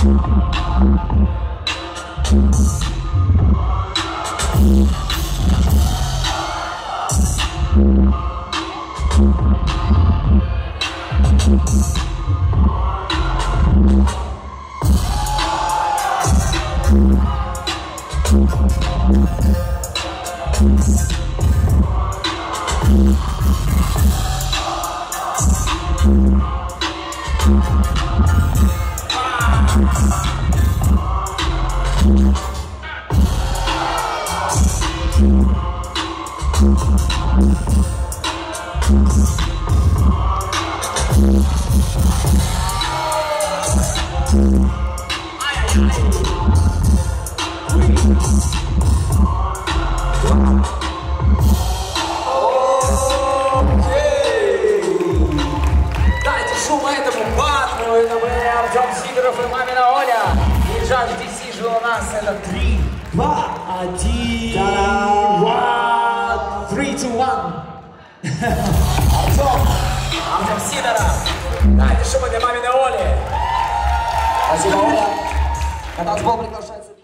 Это были Артем, Сидоров и Мамина Оля. И жажд DC жил у нас. Это 3, 2, 1. 3, 2, 1. Артем Сидоров. Дайте шумы для Маминой Оли. Спасибо, Оля. На танцпол приглашается.